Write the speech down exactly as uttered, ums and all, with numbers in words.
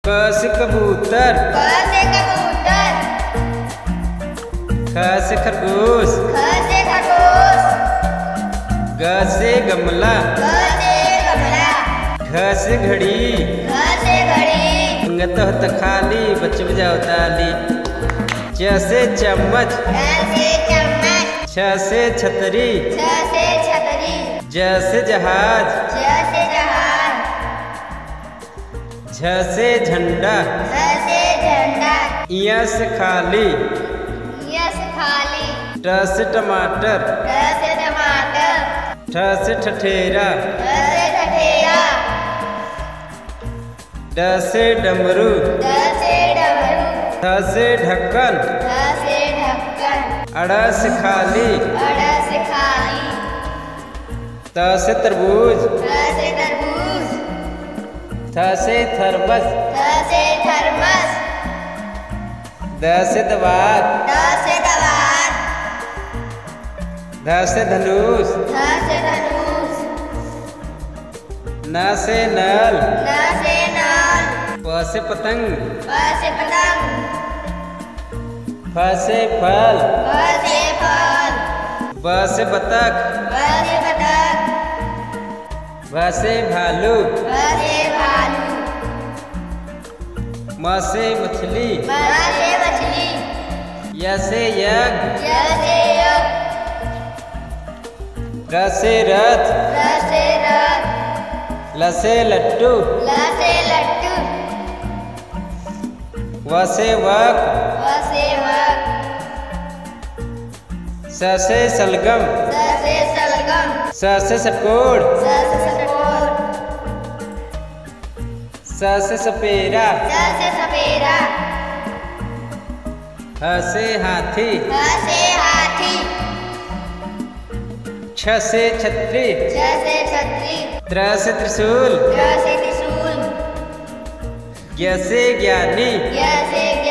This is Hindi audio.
क से कबूतर, क से कबूतर। ख से खरगोश, ख से खरगोश। ग से गमला, ग से गमला। घ से घड़ी, घ से घड़ी। अंगत होत खाली बच्चे बजाओ ताली। च से चम्मच, च से चम्मच। छ से छतरी, छ से छतरी। ज से जहाज, ज से जहाज। झ से झंडा, झ से झंडा। इया से खाली, य से खाली। ट से टमाटर, ट से टमाटर। ठ से ठठेरा, ठ से ठठेरा। ड से डमरू, ड से डमरू। ध से ढक्कन, ध से ढक्कन। अड़ से खाली, अड़ से खाली। त से तरबूज, त से तरबूज। थ से थर्मस, थ से थर्मस। द से दवात, द से दवात। ध से धनुष, ध से धनुष। न से नल, न से नल। प से पतंग, प से पतंग। फ से फल, फ से फल। ब से बतख, ब से बतख। भ से भालू, भ से भालू। म से मछली, म से मछली। य से यज्ञ, य से यज्ञ। र से रथ, र से रथ। ल से लट्टू, ल से लट्टू। व से वक, व से वक। स से सलगम, स से सलगम। स से षटकोण, स से षटकोण। स से सपेरा, स से सपेरा। ह से हाथी, ह से हाथी। छ से छतरी, छ से छतरी। त्र से त्रिशूल, त्र से त्रिशूल। ज्ञ से ज्ञानी, य से